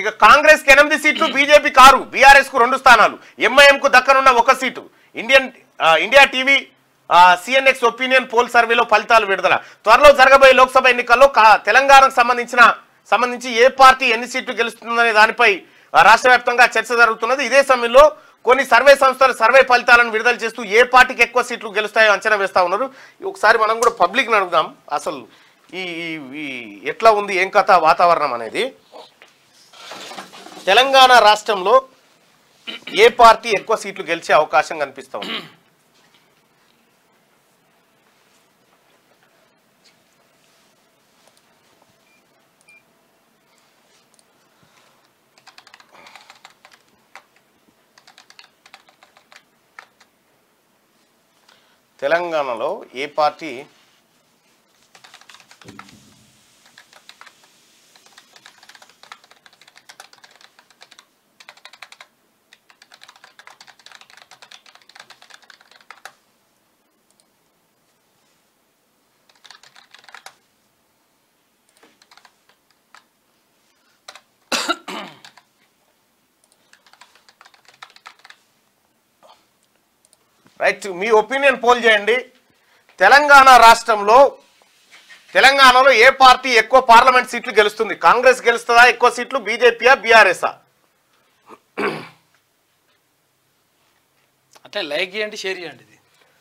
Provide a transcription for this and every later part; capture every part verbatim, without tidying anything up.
ఇక కాంగ్రెస్ కి ఎనిమిది సీట్లు, బీజేపీకి ఆరు, బీఆర్ఎస్ కు రెండు స్థానాలు, ఎంఐఎం కు దక్కనున్న ఒక seat. Indian India TV CNX opinion poll సర్వేలో ఫలితాలు విడుదల. త్వరలో జరగబోయే లోక్సభ ఎన్నికల్లో తెలంగాణకు సంబంధించిన సంబంధించి ఏ పార్టీ ఎన్ని సీట్లు గెలుస్తుందనే దానిపై రాష్ట్ర వ్యాప్తంగా చర్చ జరుగుతున్నది. ఇదే సమయంలో కొన్ని సర్వే సంస్థలు సర్వే ఫలితాలను విడుదల చేస్తూ ఏ పార్టీకి ఎక్కువ సీట్లు గెలుస్తాయో అంచనా వేస్తా ఉన్నారు. ఒకసారి మనం కూడా పబ్లిక్ని అడుగుదాం, అసలు ఈ ఎట్లా ఉంది, ఏం కథ వాతావరణం అనేది. తెలంగాణ రాష్ట్రంలో ఏ పార్టీ ఎక్కువ సీట్లు గెలిచే అవకాశం కనిపిస్తా ఉంది? తెలంగాణలో ఏ పార్టీ రైట్, మీ ఒపీనియన్ పోల్ చేయండి. తెలంగాణ రాష్ట్రంలో తెలంగాణలో ఏ పార్టీ ఎక్కువ పార్లమెంట్ సీట్లు గెలుస్తుంది? కాంగ్రెస్ గెలుస్తుందా ఎక్కువ సీట్లు, బీజేపీయా, బీఆర్ఎస్ఆ? అంటే లైక్ చేయండి, షేర్ చేయండి. ఇది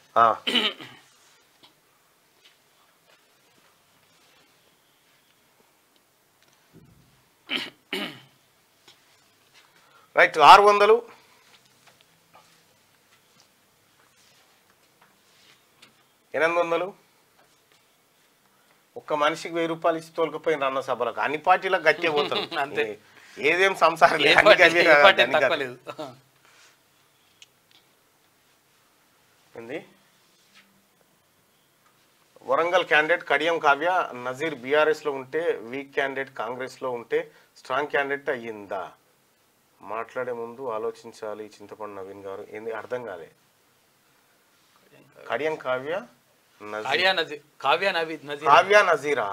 రైట్, ఆరు వందలు ఎనిమిది వందలు ఒక్క మనిషికి వెయ్యి రూపాయలు ఇచ్చి తోలుకపోయిన అన్న సభలకు అన్ని పార్టీలకు గట్టిగా పోతారు. అంతే, ఏదేం సంసారం ఏంది. వరంగల్ క్యాండిడేట్ కడియం కావ్య నజీర్ బీఆర్ఎస్ లో ఉంటే వీక్ క్యాండిడేట్ కాంగ్రెస్ లో ఉంటే స్ట్రాంగ్ క్యాండిడేట్ అయ్యిందా? మాట్లాడే ముందు ఆలోచించాలి. చింతపండు నవీన్ గారు ఏంది అర్థం కాలే. కడియం కావ్య కావ్య నజీరా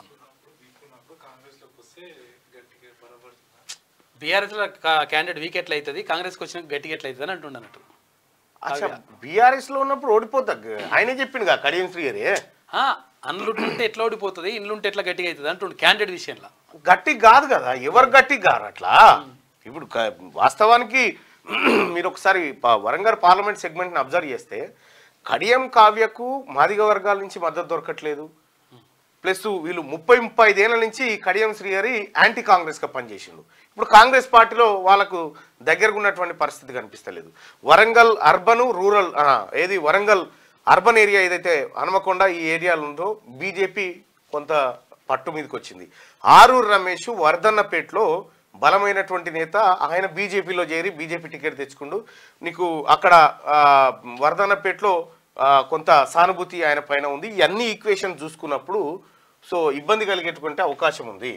బీఆర్ఎస్ లో క్యాండిడేట్ వీక్ ఎట్లా అవుతుంది, కాంగ్రెస్ వచ్చిన గట్టిగా ఎట్లా అవుతుంది అని అంటున్నట్టు. బీఆర్ఎస్ లో ఉన్నప్పుడు ఓడిపోతా ఆయనే చెప్పిండు కడియం శ్రీగారి. అన్లుంటే ఎట్లా ఓడిపోతుంది, ఇన్లుంటే ఎట్లా గట్టిగా అవుతుంది అంటుండు క్యాండిడేట్ విషయంలో. గట్టి కాదు కదా, ఎవరు గట్టి గారు అట్లా. ఇప్పుడు వాస్తవానికి మీరు ఒకసారి వరంగల్ పార్లమెంట్ సెగ్మెంట్ని అబ్జర్వ్ చేస్తే కడియం కావ్యకు మాదిగ వర్గాల నుంచి మద్దతు దొరకట్లేదు. ప్లస్ వీళ్ళు ముప్పై ముప్పై ఐదేళ్ల నుంచి కడియం శ్రీగారి యాంటీ కాంగ్రెస్గా పనిచేసిండు. ఇప్పుడు కాంగ్రెస్ పార్టీలో వాళ్ళకు దగ్గరకు ఉన్నటువంటి పరిస్థితి కనిపిస్తలేదు. వరంగల్ అర్బన్ రూరల్ ఏది వరంగల్ అర్బన్ ఏరియా ఏదైతే హనుమకొండ ఈ ఏరియాలు ఉందో బీజేపీ కొంత పట్టు మీదకి వచ్చింది. ఆరూరు రమేష్ వర్ధన్నపేటలో బలమైనటువంటి నేత, ఆయన బీజేపీలో చేరి బీజేపీ టికెట్ తెచ్చుకుండు. నీకు అక్కడ వర్ధన్నపేటలో కొంత సానుభూతి ఆయన పైన ఉంది. ఇవన్నీ ఈక్వేషన్ చూసుకున్నప్పుడు సో ఇబ్బంది కలిగేటువంటి అవకాశం ఉంది.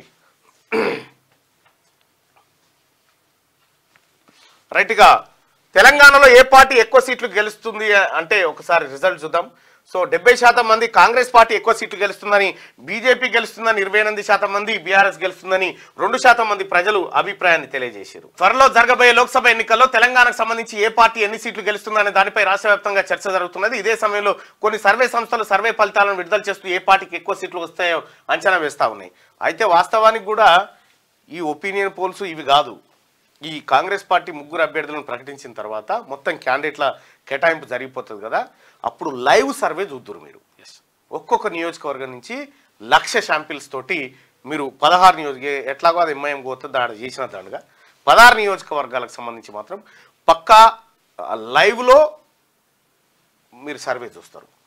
రైట్గా తెలంగాణలో ఏ పార్టీ ఎక్కువ సీట్లు గెలుస్తుంది అంటే ఒకసారి రిజల్ట్ చూద్దాం. సో డెబ్బై శాతం మంది కాంగ్రెస్ పార్టీ ఎక్కువ సీట్లు గెలుస్తుందని, బీజేపీ గెలుస్తుందని ఇరవై ఎనిమిది శాతం మంది, బీఆర్ఎస్ గెలుస్తుందని రెండు శాతం మంది ప్రజలు అభిప్రాయాన్ని తెలియజేశారు. త్వరలో జరగబోయే లోక్సభ ఎన్నికల్లో తెలంగాణకు సంబంధించి ఏ పార్టీ ఎన్ని సీట్లు గెలుస్తుందనే దానిపై రాష్ట్ర వ్యాప్తంగా చర్చ జరుగుతున్నది. ఇదే సమయంలో కొన్ని సర్వే సంస్థలు సర్వే ఫలితాలను విడుదల చేస్తూ ఏ పార్టీకి ఎక్కువ సీట్లు వస్తాయో అంచనా వేస్తా ఉన్నాయి. అయితే వాస్తవానికి కూడా ఈ ఒపీనియన్ పోల్స్ ఇవి కాదు. ఈ కాంగ్రెస్ పార్టీ ముగ్గురు అభ్యర్థులను ప్రకటించిన తర్వాత మొత్తం క్యాండిడేట్ల కేటాయింపు జరిగిపోతుంది కదా, అప్పుడు లైవ్ సర్వే చూద్దురు మీరు. ఒక్కొక్క నియోజకవర్గం నుంచి లక్ష శాంపిల్స్ తోటి మీరు పదహారు నియోజక ఎట్లాగో అది ఎంఐఎం పోతుంది దాడి చేసిన దాడుగా పదహారు నియోజకవర్గాలకు సంబంధించి మాత్రం పక్కా లైవ్లో మీరు సర్వే చూస్తారు.